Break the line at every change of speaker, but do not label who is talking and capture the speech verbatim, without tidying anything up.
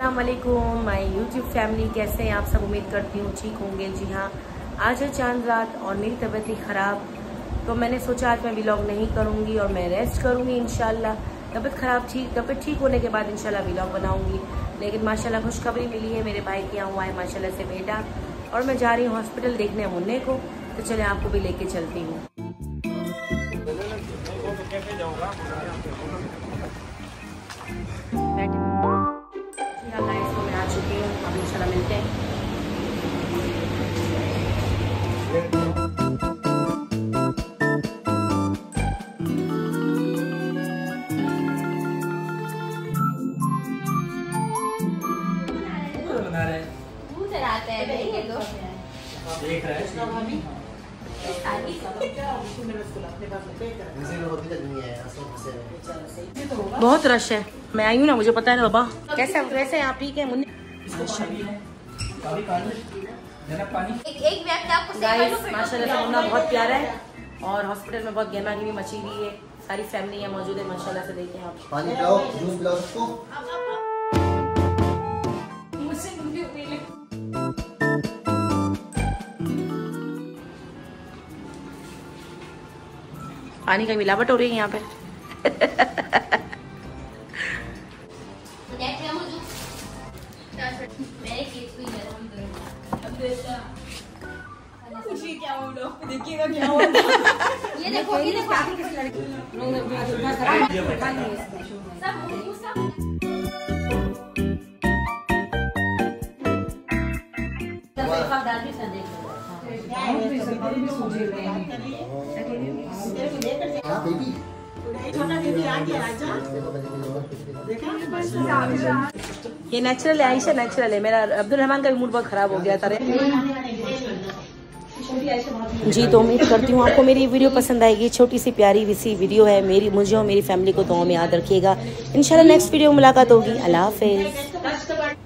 अस्सलाम वालेकुम my YouTube family, कैसे हैं आप सब। उम्मीद करती हूँ ठीक होंगे। जी हाँ, आज है चांद रात और मेरी तबीयत ही ख़राब, तो मैंने सोचा आज मैं व्लॉग नहीं करूँगी और मैं रेस्ट करूँगी इंशाल्लाह। तबीयत ख़राब ठीक तबीयत ठीक होने के बाद इंशाल्लाह व्लॉग बनाऊँगी। लेकिन माशाल्लाह खुशखबरी मिली है, मेरे भाई के यहाँ हुआ है माशाल्लाह से बेटा, और मैं जा रही हूँ हॉस्पिटल देखने मुन्ने को। तो चले आपको भी लेके चलती हूँ। मिलते हैं।
बना रहे हैं देख रहे हैं
बहुत रश है। मैं आई हूँ ना, मुझे पता है ना बाबा। कैसे वैसे आप ठीक है मुन्ने? माशाल्लाह से मुन्ना बहुत प्यारा है और हॉस्पिटल में बहुत गहमा गहमी मची हुई है। सारी फैमिली यहाँ मौजूद है माशाल्लाह से। देखें आप,
पानी पिलाओ, जूस पिलाओ सबको।
पानी का मिलावट हो रही है यहाँ पे।
देखिएगा क्या हो ये देखो ये देखो
ये नेचुरल है आयशा, नेचुरल है। मेरा अब्दुल रहमान का भी मूड बहुत खराब हो गया था जी। तो उम्मीद करती हूँ आपको मेरी वीडियो पसंद आएगी। छोटी सी प्यारी सी वीडियो है मेरी, मुझे और मेरी फैमिली को दुआ में याद रखिएगा। इंशाल्लाह नेक्स्ट वीडियो में मुलाकात होगी। अल्लाह हाफिज़।